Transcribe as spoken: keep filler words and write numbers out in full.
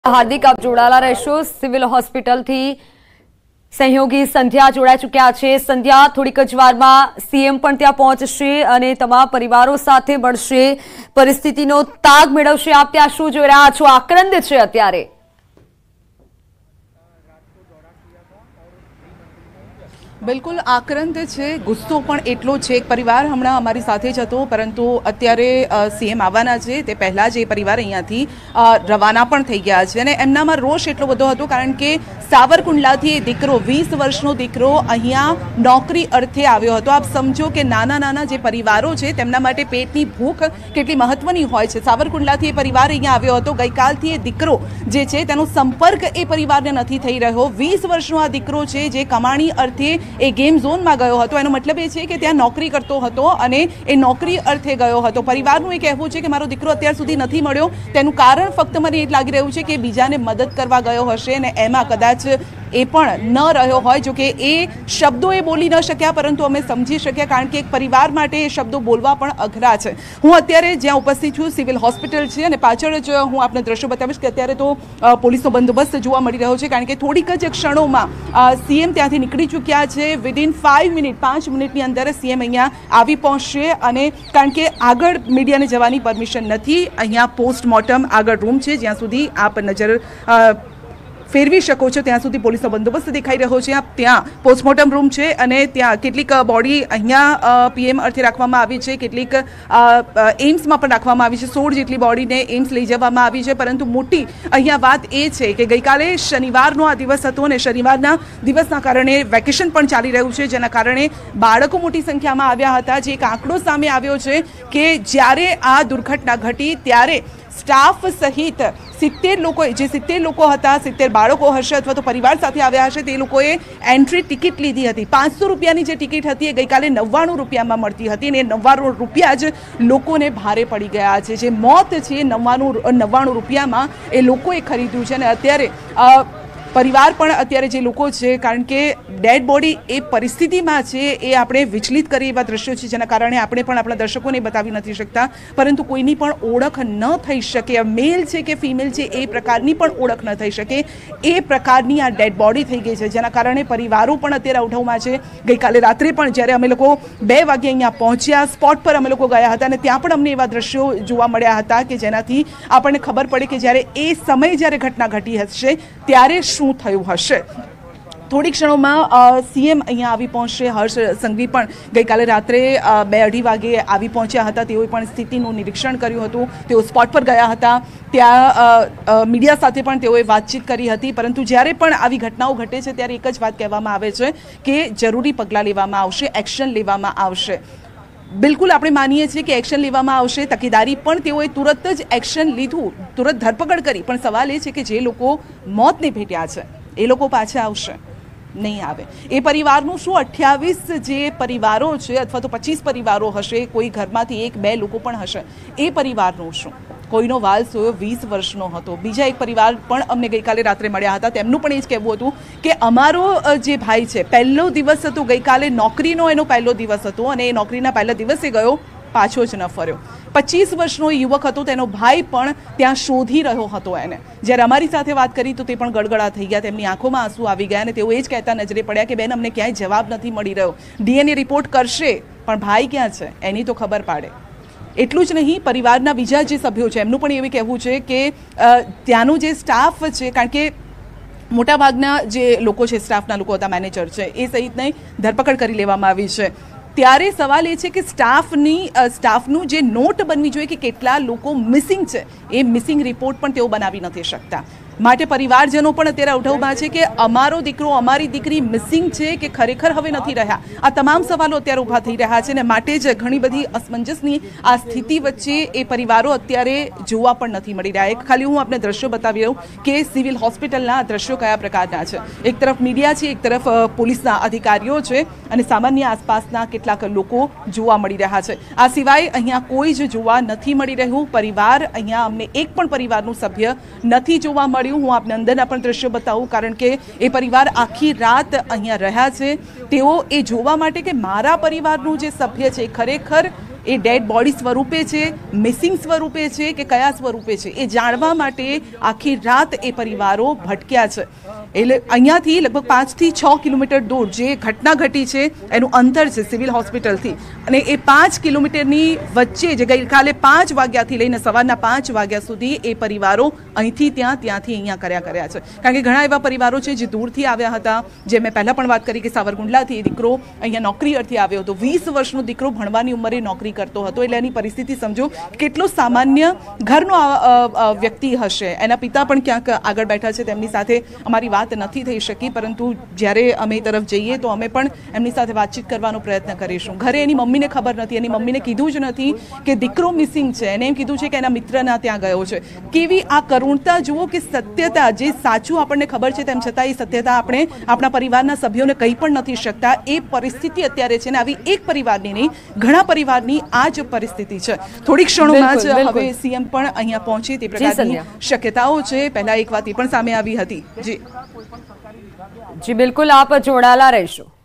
हार्दिक आप जोड़ाला रहेशो civil hospital थी सहयोगी संध्या जोड़ाई चुक्या छे। संध्या थोड़ीक ज वारमां सीएम पण त्यां पहोंचशे अने तमाम परिवारों साथे मळशे, परिस्थितिनो ताग मेळवशे। आप त्यां शुं जोई रह्या छो? आक्रंद छे अत्यारे? बिल्कुल आक्रंद है, गुस्सो पण एटलो छे। एक परिवार हमणां अमारी साथे ज हतो, परंतु अत्यारे सीएम आववाना छे ते पहेला ज ए परिवार अहींयाथी रवाना पण थई गया छे अने एमनामां रोष एटलो बधो हतो कारण के सावरकुंडलाथी दीकरो वीस वर्षनो दीकरो अहींया नौकरी अर्थे आव्यो हतो। आप समझो के नाना नाना जे परिवारो छे तेमना माटे पेटनी भूख केटली महत्वनी होय छे। सावरकुंडलाथी ए परिवार अहींया आव्यो हतो। गईकालथी ए दीकरो जे छे तेनो संपर्क ए परिवारने नथी थई रह्यो। वीस वर्षनो आ दीकरो छे जे कमाणी अर्थे ए गेम झोन में गयो हतो। एनो मतलब ए छे के त्यां नौकरी करतो हतो अने ए नौकरी अर्थे गयो हतो। परिवारनुं ए कहेवुं छे के मारो दीकरो अत्यार सुधी नथी मळ्यो, तेनुं कारण फक्त मने ए लागी रह्युं छे के बीजाने मदद करवा गयो हशे अने एमां कदाच ए पण न रह्यो होय। जो के ए शब्दों ए बोली न शक्या, परंतु अमे समझी शक्या कारण के एक परिवार माटे ए शब्दों बोलवा पण अघरा छे। हूँ अत्यारे ज्यां उपस्थित छुं सिविल होस्पिटल छे अने पाछळ ज हूँ आपने दृश्यो बतावीश के अत्यारे तो पोलीसनो बंदोबस्त जोवा मळी रह्यो छे कारण के थोड़ीक ज क्षणोमां सीएम त्यांथी निकળી चूक्या छे। विदिन फाइव मिनिट पांच मिनिटनी अंदर सीएम अहींया आवी पहोंचशे अने कारण के आगळ मीडियाने जवानी परमिशन नथी। अहींया पोस्टमोर्टम आगळ रूम छे, ज्यां सुधी आप नजर फेरवी शको छो त्यां सुधी पोलीसनो बंदोबस्त देखाई रह्यो छे। त्यां पोस्टमोर्टम रूम छे अने त्यां केटलीक बॉडी अहींया पीएम अर्थे राखवामां आवी छे, केटलीक एम्समां पण राखवामां आवी छे। सोळ जेटली बॉडीने एम्स लई जवामां आवी छे, परंतु मोटी अहींया वात ए छे के गईकाले शनिवारनो आ दिवस हतो अने शनिवाરના दिवसना कारणे वेकेशन पण चाली रह्युं छे, जेना कारणे बाळको मोटी संख्यामां आव्या हता। जे एक आंकड़ो सामे आव्यो छे के ज्यारे आ दुर्घटना घटी त्यारे स्टाफ सहित सित्तेर लोको जे सित्तेर लोको हता, सित्तेर बाळको हशे अथवा तो परिवार साथे आव्या हशे, ते लोकोए एंट्री टिकिट लीधी हती। पांचसो रुपियानी जे टिकिट हती ए गईकाले नव्वाणु रुपियामां मळती हती अने नव्वाणु रुपिया ज लोकोने भारे पड़ी गया छे। जे मोत छे नव्वाणु नव्वाणु रुपियामां ए लोकोए खरीद्युं छे अने अत्यारे परिवार पण अत्यारे जे लोको छे कारण के डेड बॉडी ए परिस्थितिमां छे ए आपणे विचलित करे एवा दृश्यो छे, जेना कारणे आपणे पण आपणा दर्शकोने बतावी नथी शकता, परंतु कोईनी पण ओळख न थई शके। मेल छे के फीमेल छे ए प्रकारनी पण ओळख न थई शके, ए प्रकारनी आ डेड बॉडी थई गई छे, जेना कारणे परिवारो पण अत्यारे अवढवमां छे। गईकाले रात्रे पण ज्यारे अमे लोको बे वागे अहींया पहोंच्या, स्पॉट पर अमे लोको गया हता अने त्यां पण अमने एवा दृश्यो जोवा मळ्या हता के जेनाथी आपणने खबर पड़े के ज्यारे ए समय ज्यारे घटना घटी हशे त्यारे शुं थयुं हशे। थोड़ी क्षणों में सीएम अहींया आवी पहोंचशे। हर्ष संघवी पण गईकाले रात्रे बे अढ़ी वागे आवी पहोंच्या हता। तेओए पण स्थितिनुं निरीक्षण कर्युं हतुं। तेओ स्पॉट पर गया हता, त्यां मीडिया साथे पण तेओए वातचीत करी हती, परंतु ज्यारे पण आवी घटनाओ घटे छे त्यारे एक ज वात कहेवामां आवे छे के जरूरी पगलां लेवामां आवशे, एक्शन लेवामां आवशे। बिल्कुल आपणे मानीए छीए कि एक्शन लेवामां आवशे, तकेदारी पण तेओए तुरत ज एक्शन लीधुं, तुरत धरपकड़ करी, पण सवाल ए छे कि जे लोको मौतने भेट्या छे ए लोको पाछा आवशे? नहीं आवे। ए परिवारनुं शुं अठावीस जे परिवारो छे अथवा तो पच्चीस परिवारो हशे, कोई घरमांथी एक बे लोको पण हशे, ए परिवारनुं शुं? कोईनो वाल सोयो वीस वर्षनो हतो। बीजा एक परिवार पण अમને गईकाले रात्रे मळ्या हता, तेमनुं पण ए ज कहेवुं हतुं के अमारो जे भाई छे पहेलो दिवस हतो, गईकाले नौकरीनो एनो पहेलो दिवस हतो अने ए नौकरीना पहेला दिवसे गयो, पाछो ज न फर्यो। पच्चीस वर्षनो युवक हतो, तेनो भाई पण त्यां शोधी रह्यो हतो एने। ज्यारे अमारी साथे वात करी तो ते पण गड़गड़ा थई गया, तेमनी आंखोमां आंसू आवी गया अने तेओ ए ज कहेता नजरे पड्या के बेन अमने क्यांय जवाब नथी मळी रह्यो। डीएनए रिपोर्ट करशे पण भाई क्यां छे एनी तो खबर पाडे। એટલું જ નહીં, પરિવારના બીજા જે સભ્યો છે એમનું પણ એવું કહેવું છે કે ત્યાંનું જે સ્ટાફ છે, કારણ કે મોટાભાગના જે લોકો છે સ્ટાફના લોકો હતા, મેનેજર છે એ સહિતને ધરપકડ કરી લેવામાં આવી છે। ત્યારે સવાલ એ છે કે સ્ટાફની સ્ટાફનું જે નોટ બનવી જોઈએ કે કેટલા લોકો મિસિંગ છે, એ મિસિંગ રિપોર્ટ પણ તેઓ બનાવી નથી શકતા। માટે પરિવારજનો પણ અત્યારે અવઢવમાં છે કે અમારો દીકરો અમારી દીકરી મિસિંગ છે કે ખરેખર હવે નથી રહ્યા। આ તમામ સવાલો અત્યારે ઊભા થઈ રહ્યા છે અને માટે જ ઘણી બધી અસમંજસની આ સ્થિતિ વચ્ચે એ પરિવારો અત્યારે જોવા પણ નથી મળી રહ્યા। એક ખાલી હું આપને દ્રશ્યો બતાવી રહ્યું કે સિવિલ હોસ્પિટલના દ્રશ્યો કયા પ્રકારના છે। એક તરફ મીડિયા છે, એક તરફ પોલીસના અધિકારીઓ છે અને સામાન્ય આસપાસના કેટલાક લોકો જોવા મળી રહ્યા છે। આ સિવાય અહીંયા કોઈ જ જોવા નથી મળી રહ્યું। પરિવાર અહીંયા અમને એક પણ પરિવારનું સભ્ય નથી જોવા મળ્યું। હું આપને અંદરના પણ દ્રશ્યો બતાવું કારણ કે એ પરિવાર આખી રાત અહીંયા રહ્યા છે। તેઓ એ જોવા માટે કે મારા પરિવારનું જે સભ્ય છે ખરેખર એ ડેડ બોડી સ્વરૂપે છે, મિસિંગ સ્વરૂપે છે કે કયા સ્વરૂપે છે, એ જાણવા માટે આખી રાત એ પરિવારો ભટક્યા છે. એટલે અહીંયાથી લગભગ પાંચથી છ કિલોમીટર દૂર જે ઘટના ઘટી છે એનું અંતર છે સિવિલ હોસ્પિટલથી, અને એ પાંચ કિલોમીટરની વચ્ચે જે ગઈકાલે પાંચ વાગ્યાથી લઈને સવારના પાંચ વાગ્યા સુધી એ પરિવારો અહીંથી ત્યાં ત્યાંથી અહીંયા કર્યા કર્યા છે. કારણ કે ઘણા એવા પરિવારો છે જે દૂરથી આવ્યા હતા, જે મેં પહેલાં પણ વાત કરી કે સાવરકુંડલાથી દીકરો અહીંયા નોકરી અર્થે આવ્યો હતો. વીસ વર્ષનો દીકરો ભણવાની ઉંમરે નોકરી કરતો હતો. એટલે એની પરિસ્થિતિ સમજો કેટલો સામાન્ય ઘરનો વ્યક્તિ હશે. એના પિતા પણ ક્યાંક આગળ બેઠા છે, તેમની સાથે અમારી વાત નથી થઈ શકી, પરંતુ જ્યારે અમે એ તરફ જઈએ તો અમે પણ એમની સાથે વાતચીત કરવાનો પ્રયત્ન કરીશું. ઘરે એની મમ્મીને ખબર નથી, એની મમ્મીને કીધું જ નથી કે દીકરો મિસિંગ છે, એને એમ કીધું છે કે એના મિત્રના ત્યાં ગયો છે. કેવી આ કરુણતા જુઓ કે સત્યતા, જે સાચું આપણને ખબર છે તેમ છતાં એ સત્યતા આપણે આપણા પરિવારના સભ્યોને કહી પણ નથી શકતા. એ પરિસ્થિતિ અત્યારે છે ને આવી એક પરિવારની નહીં, ઘણા પરિવારની આ જ પરિસ્થિતિ છે. થોડીક ક્ષણોમાં જ હવે સીએમ પણ અહીંયા પહોંચે તે પ્રકારની શક્યતાઓ છે. પહેલા એક વાત એ પણ સામે આવી હતી. જી જી બિલકુલ, આપ જોડાયેલા રહેશો.